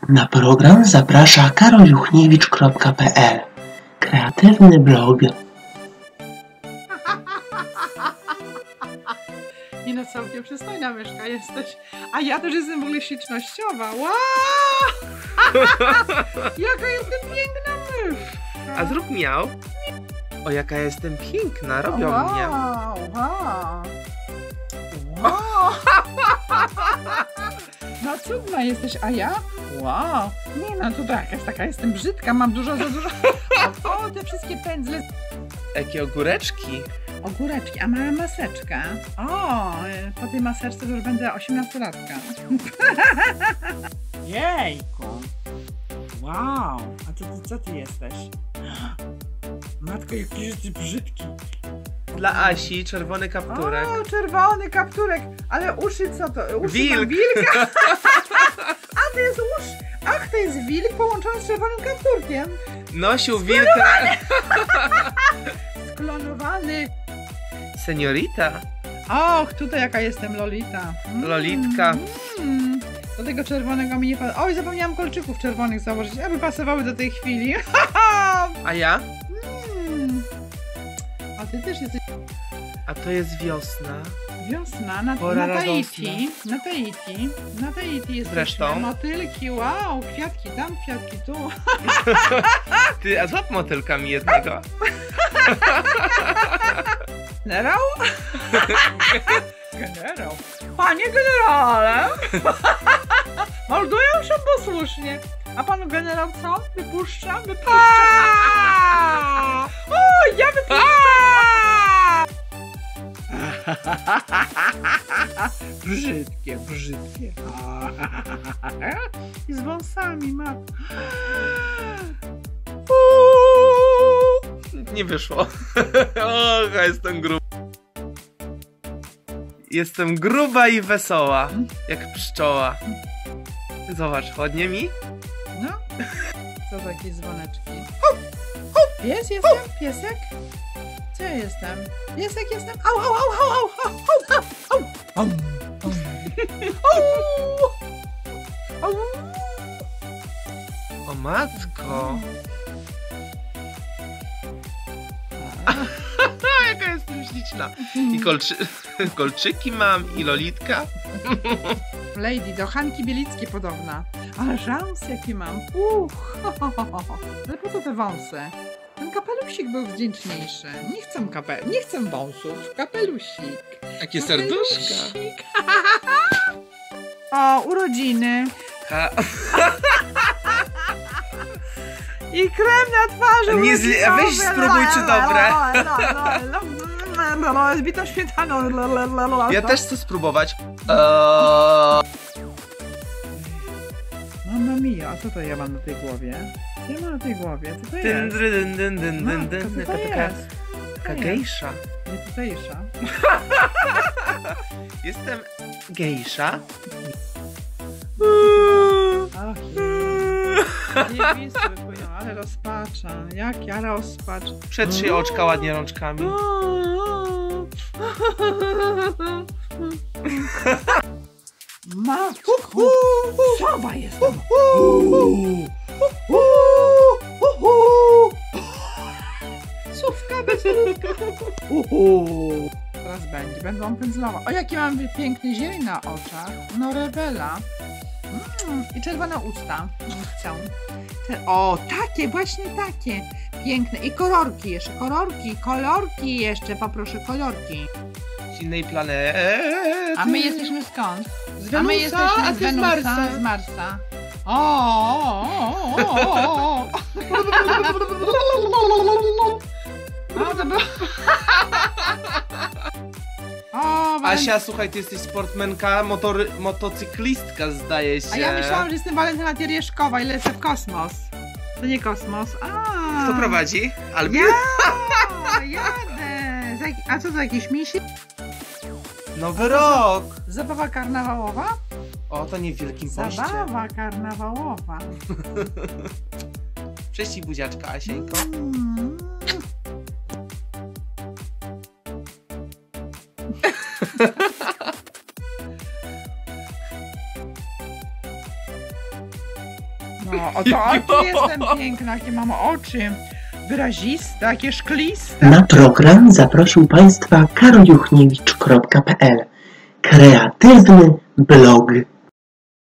Na program zaprasza karoljuchniewicz.pl. Kreatywny blog. I no całkiem przystojna myszka jesteś. A ja też jestem w ogóle ślicznościowa. Wow! Jaka jestem piękna myszka. A zrób miał. O, jaka jestem piękna, robią mnie. Wow. No cudna jesteś, a ja? Wow. Nie no, to jakaś taka jestem brzydka, mam dużo za dużo. O, te wszystkie pędzle. Jakie ogóreczki. Ogóreczki, a mała maseczka. O, po tej maseczce to już będę 18-latka. Jejku. Wow. A co ty jesteś? Matko, jaki jesteś brzydki. Dla Asi czerwony kapturek. O, czerwony kapturek. Ale uszy co to? Uszy Wilk. Wilka. A to jest usz. Ach, to jest wilk połączony z czerwonym kapturkiem. Nosił wilka. Sklonowany. Seniorita. Och, tutaj jaka jestem Lolita. Lolitka. Do tego czerwonego mi nie pada. Oj, zapomniałam kolczyków czerwonych założyć, aby pasowały do tej chwili. A ja? A ty też jesteś A to jest wiosna. wiosna na Pora Tahiti. Na Tahiti. Na Tahiti jesteśmy. Zresztą. Motylki, wow, kwiatki tam, kwiatki tu. Ty, a złap motylkami jednego. Generał? Generał. Panie generale! Mordują się posłusznie. A pan generał co? Wypuszcza? Wypuszcza. O, ja wypuszczam! Brzydkie, brzydkie. I z wąsami ma. Nie wyszło. Och, jestem gruba. Jestem gruba i wesoła. Jak pszczoła. Zobacz, ładnie mi? No. Co za jakieś dzwoneczki? Pies jestem? Piesek? Co ja jestem? Piesek jestem? Au, au, au, au, au, au, au, au, au, au. O matko. Jaka jestem śliczna. I kolczyki mam, i lolitka. Lady, do Hanki Bielickiej podobna. Ale szans jaki mam. Ale po co te wąsy? Ten kapelusik był wdzięczniejszy. Nie chcę wąsów. Kapelusik. Jakie serduszka. Kapelusik. O, urodziny. I krem na twarzy. Nie weź spróbuj, czy dobre. Z bitą śmietaną. Ja też chcę spróbować. Mamma mia, a co to ja mam na tej głowie? Co ja mam na tej głowie? Co to jest? Co to jest? Taka gejsza. Nie tutejsza. Jestem gejsza. Ach, nie wisły płyną, ale rozpacza. Jak ja rozpacz. Przetrzyj oczka ładnie rączkami. Matko! Sowa jestem! Słówka bez słówka. Teraz będą pędzlować. O, jaki mam piękny zieleń na oczach. No, rewela. I czerwone usta. Chcę. O, takie, właśnie takie. Piękne. I kolorki jeszcze. Kolorki jeszcze. Poproszę kolorki. Z innej planety. A my jesteśmy skąd? Z A my Wenusa, jesteśmy a z ty z Wenusa, Marsa. z Marsa. O. A, to było... O, Asia, słuchaj, ty jesteś sportmenka, motocyklistka, zdaje się. A ja myślałam, że jestem Walentyna Tiereszkowa i lecę w kosmos. To nie kosmos. Kto prowadzi? Albin? Ja jadę. A co to, jakiś misi? Nowy rok. Zabawa karnawałowa? O, to nie w Wielkim Poście. Zabawa karnawałowa. Prześcig buziaczka, Asieńko. No, oto oczy jestem piękna, jakie mam oczy. Wyraziste, jakie szkliste. Na program zaprosił Państwa karoljuchniewicz.pl. Kreatywny blog.